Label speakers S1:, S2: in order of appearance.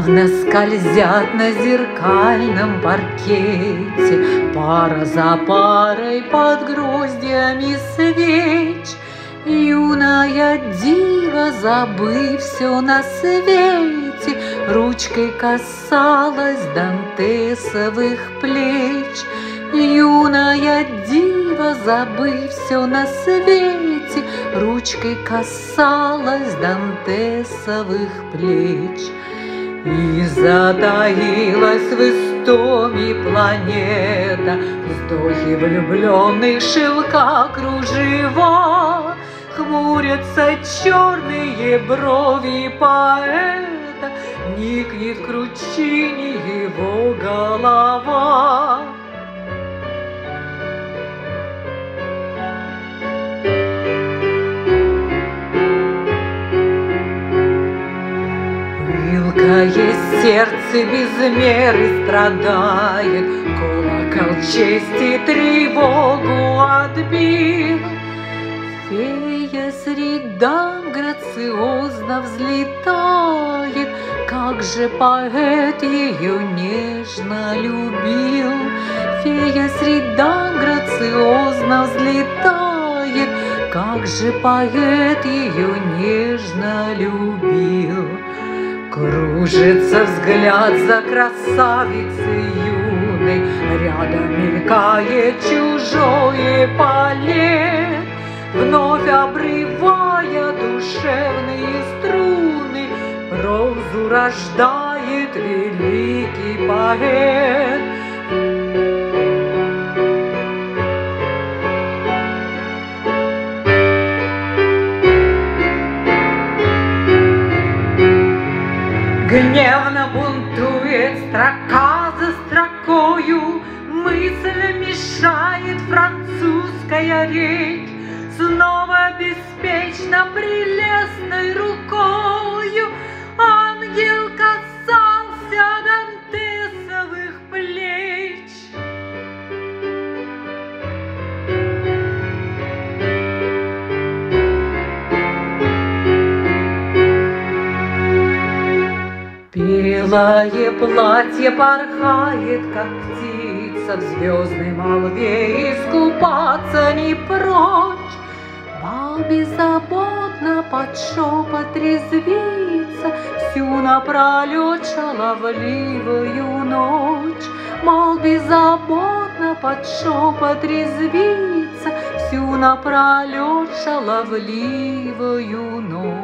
S1: Плавно скользят на зеркальном паркете пара за парой под гроздьями свеч. Юная дива, забыв все на свете, ручкой касалась дантесовых плеч. Юная дива, забыв все на свете, ручкой касалась дантесовых плеч. И затаилась в истоме планета, вздохи влюбленных шелка кружева. Хмурятся черные брови поэта, никнет в кручине его голова. Пылкое сердце без меры страдает, колокол чести тревогу отбил. Фея средь дам грациозно взлетает, как же поэт ее нежно любил. Фея средь дам грациозно взлетает, как же поэт ее нежно любил. Кружится взгляд за красавицей юной, рядом мелькает чужое поле, вновь обрывая душевные струны, прозу рождает великий поэт. Гневно бунтует строка за строкою, мысль мешает французская речь. Снова беспечно прелестной рукою ангел касался дантесовых плеч. Белое платье порхает, как птица, в звездной молве искупаться не прочь. Бал беззаботно под шепот резвится всю напролет шаловливую ночь. Бал беззаботно под шепот резвится всю напролет шаловливую ночь.